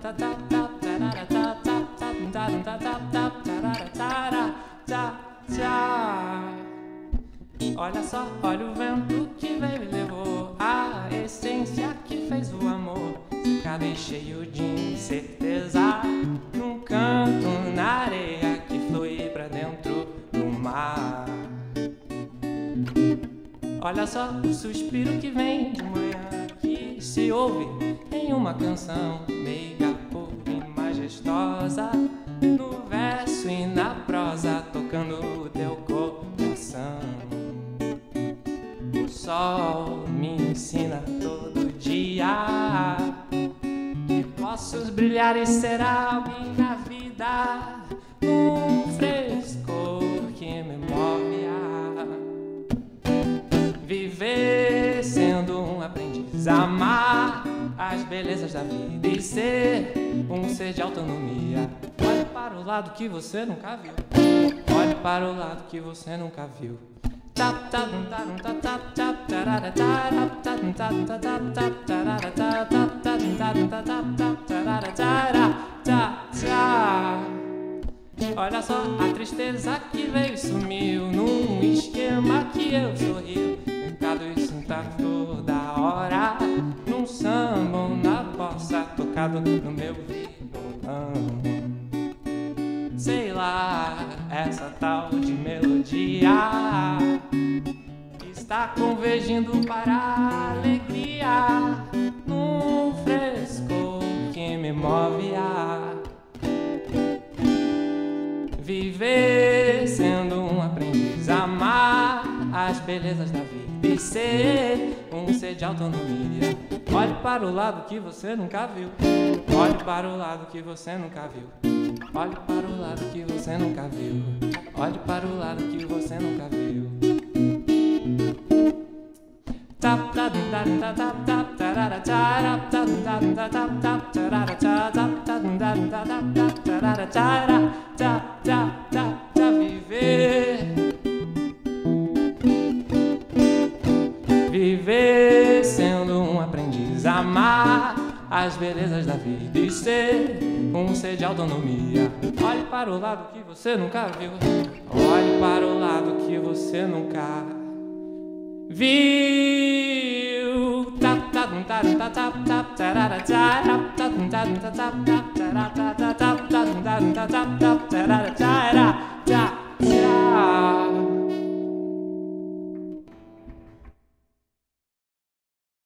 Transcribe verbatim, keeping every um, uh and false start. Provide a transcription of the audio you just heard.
Olha só, olha o vento que veio e levou a essência que fez o amor secado e cheio de incerteza, num canto na areia que flui pra dentro do mar. Olha só o suspiro que vem de manhã, que se ouve em uma canção meiga, pura e majestosa, no verso e na prosa, tocando o teu coração. O sol me ensina todo dia que posso brilhar e ser alguém na vida, num frescor que me move a viver sendo um aprendiz, amar as belezas da vida e ser um ser de autonomia. Olhe para o lado que você nunca viu, olhe para o lado que você nunca viu. Olha só a tristeza que veio e sumiu num esquema que eu sorrio, mercado e sentar toda hora, num samba ou na bossa, tocado no meu violão. Sei lá, essa tal de melodia está convergindo para a alegria, num frescor que me move a viver sendo um aprendiz, amar as belezas da vida e ser um ser de autonomia. Olhe para o lado que você nunca viu, olhe para o lado que você nunca viu, olhe para o lado que você nunca viu, olhe para o lado que você nunca viu. Viver, viver sendo um aprendiz, amar as belezas da vida e ser um ser de autonomia. Olhe para o lado que você nunca viu, olhe para o lado que você nunca viu. Tchau.